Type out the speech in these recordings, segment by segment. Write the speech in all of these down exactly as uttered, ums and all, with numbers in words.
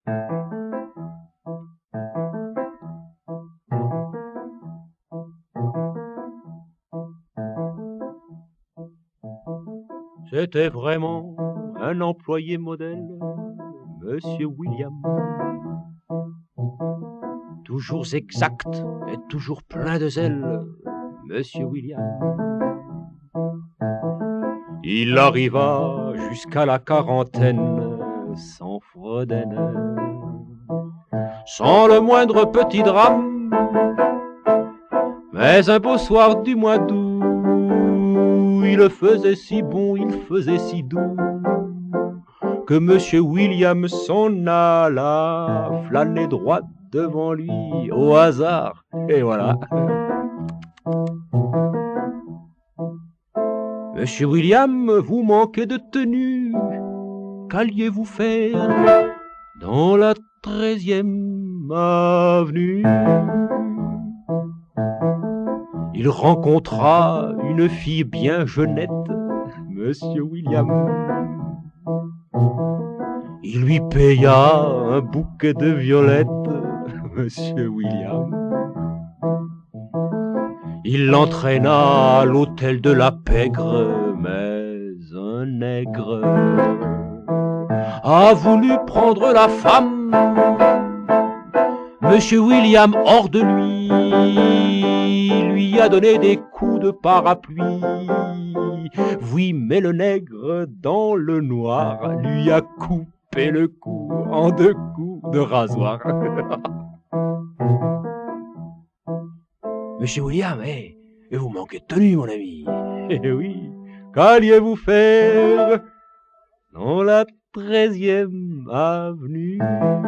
C'était vraiment un employé modèle, Monsieur William. Toujours exact et toujours plein de zèle, Monsieur William. Il arriva jusqu'à la quarantaine sans Froden, sans le moindre petit drame. Mais un beau soir du mois d'août, il faisait si bon, il faisait si doux, que Monsieur William s'en alla flâner droit devant lui au hasard. Et voilà. Monsieur William, vous manquez de tenue, qu'alliez-vous faire dans la treizième avenue? Il rencontra une fille bien jeunette, Monsieur William. Il lui paya un bouquet de violettes, Monsieur William. Il l'entraîna à l'hôtel de la Pègre, mais un nègre a voulu prendre la femme. Monsieur William, hors de lui, lui a donné des coups de parapluie. Oui, mais le nègre, dans le noir, lui a coupé le cou en deux coups de rasoir. Monsieur William, eh, hey, vous manquez de tenue, mon ami. Eh oui, qu'alliez-vous faire dans la treizième avenue?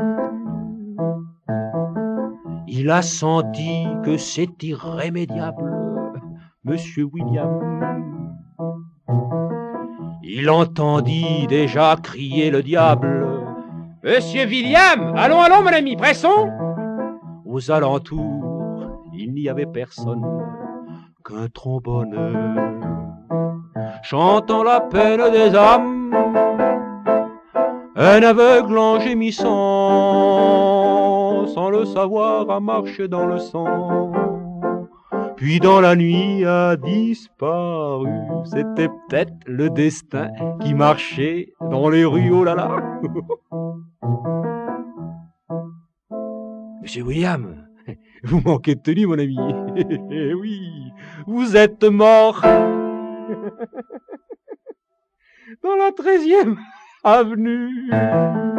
Il a senti que c'est irrémédiable, Monsieur William. Il entendit déjà crier le diable. Monsieur William, allons, allons, mon ami, pressons. Aux alentours, il n'y avait personne qu'un trombone chantant la peine des âmes. Un aveugle en gémissant, sans le savoir, a marché dans le sang. Puis dans la nuit a disparu. C'était peut-être le destin qui marchait dans les rues, oh là là. Monsieur William, vous manquez de tenue, mon ami. Eh oui, vous êtes mort dans la treizième avenue.